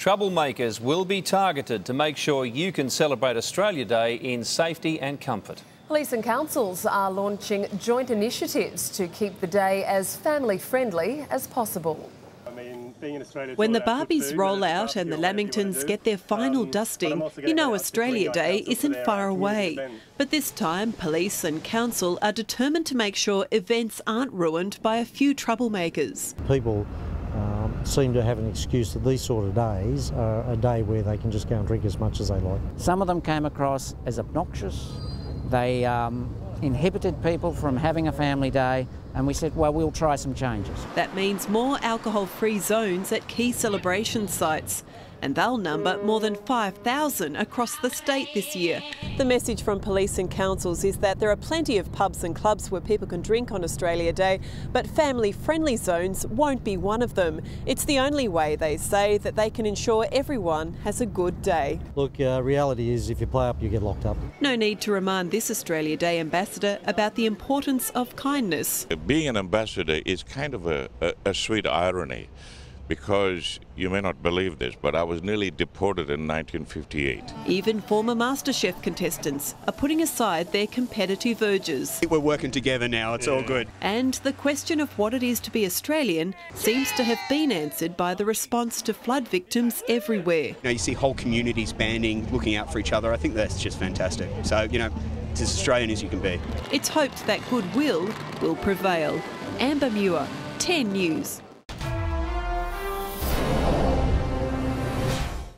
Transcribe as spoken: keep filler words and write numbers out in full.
Troublemakers will be targeted to make sure you can celebrate Australia Day in safety and comfort. Police and councils are launching joint initiatives to keep the day as family-friendly as possible. When the Barbies roll out and the Lamingtons get their final dusting, you know Australia Day isn't far away. But this time, police and council are determined to make sure events aren't ruined by a few troublemakers. People um, seem to have an excuse that these sort of days are a day where they can just go and drink as much as they like. Some of them came across as obnoxious. They um, inhibited people from having a family day, and we said, well, we'll try some changes. That means more alcohol-free zones at key celebration sites, and they'll number more than five thousand across the state this year. The message from police and councils is that there are plenty of pubs and clubs where people can drink on Australia Day, but family-friendly zones won't be one of them. It's the only way, they say, that they can ensure everyone has a good day. Look, uh, reality is if you play up, you get locked up. No need to remind this Australia Day ambassador about the importance of kindness. Being an ambassador is kind of a, a, a sweet irony, because you may not believe this, but I was nearly deported in nineteen fifty-eight. Even former MasterChef contestants are putting aside their competitive urges. We're working together now, it's all good. And the question of what it is to be Australian seems to have been answered by the response to flood victims everywhere. You know, you see whole communities banding, looking out for each other. I think that's just fantastic. So, you know, it's as Australian as you can be. It's hoped that goodwill will prevail. Amber Muir, ten News.